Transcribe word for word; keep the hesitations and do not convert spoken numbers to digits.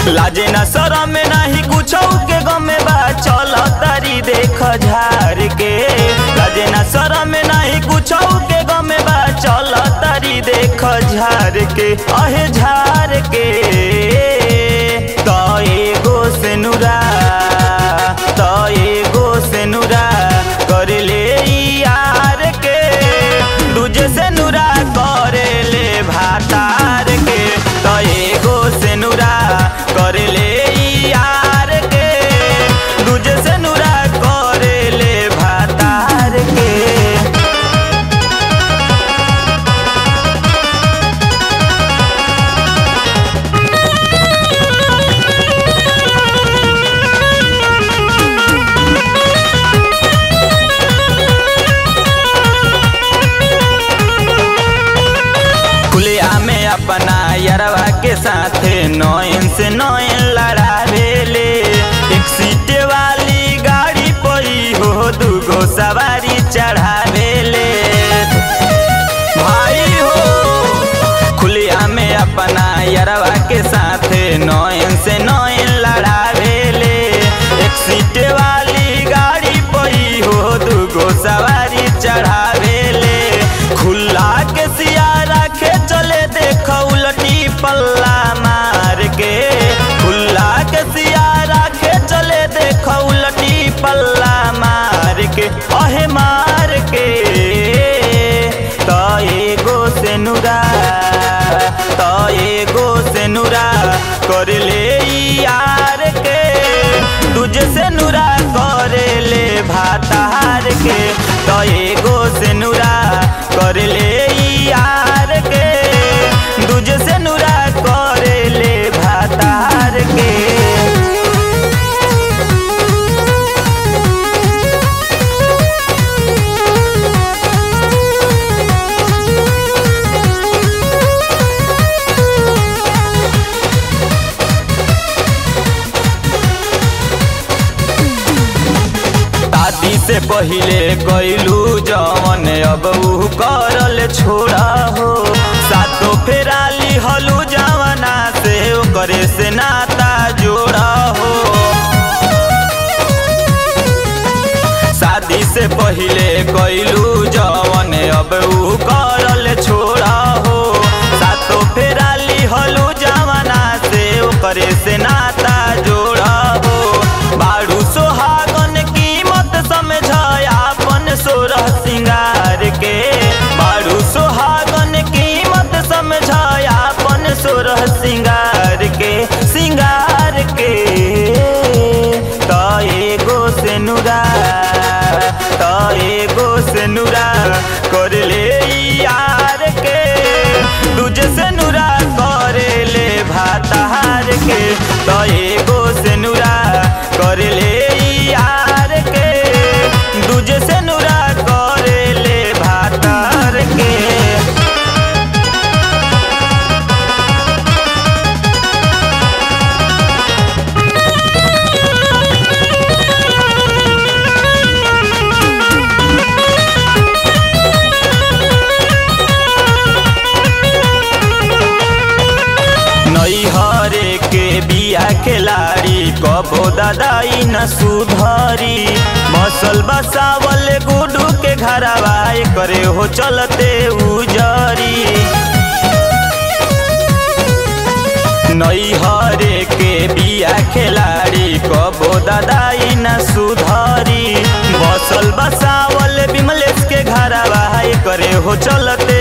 लाजे न शरम नहीं कुछ के गमे बा चल तारी देख झार के। लाजे न शरम नहीं कुछ के गमे बा चल तारी देख झार के। अहे झार के तो एगो से नुरा तो एगो से नुरा कर ले यार के। दूजे से नुरा कर ले भातार के। तो एगो से नुरा कर ले यार के। दूजे से नुरा कर ले भातार के। अपना यारवा के साथे नौन से नौन लड़ावेले। एक सीट वाली गाड़ी पड़ी हो दूगो सवारी चढ़ावेले। भाई हो खुलिया में अपना यारवा के साथे नौन से नौन लड़ावेले। एक सीट वाली गाड़ी पड़ी हो दूगो सवारी चढ़ावेले। खुला के सियारा के चले देखो उलटी पल्ला मार के। खुला के सियारा के चले देखो उलटी पल्ला मार के। अहे मार के तो एगो से नुरा तो एगो से नुरा कर ले यार के। दूजे से नुरा कर ले भातार के। तो एगो से नुरा कर ले यार के। दूजे से नुरा कर ले भातार के। शादी से पहिले कैलू जवन अब ऊ करल छोड़ा हो। सातो फेराली हलू जवना से ओकरे से नाता जोड़ा हो। शादी से पहिले कैलू जवन अब ऊ करल छोड़ा हो। सातो फेराली हलू जवना से ओकरे से नाता जोड़ा हो। बाड़ू सोहागन कीमत समझ आपन सोरह सिंगार के। बाड़ू सोहागन कीमत समझ आपन सोरह सिंगार के। सिंगार के तो एगो से नुरा तो एगो से नुरा कर ले यार के। दूजे से नुरा कर ले भातार के। तो एगो से नुरा कर ले यार के। दूजे से नुरा कर ले भातार के। नैहरे के बिया खिलाड़ी कबो दादाई न सुधरी। मसल बसावल गुडू के घरवा करे हो चलते उजरी। नैहरे के बिया खिलाड़ी कबो दादाई न सुधरी। बसल बसावल विमलेश के घरवा करे हो चलते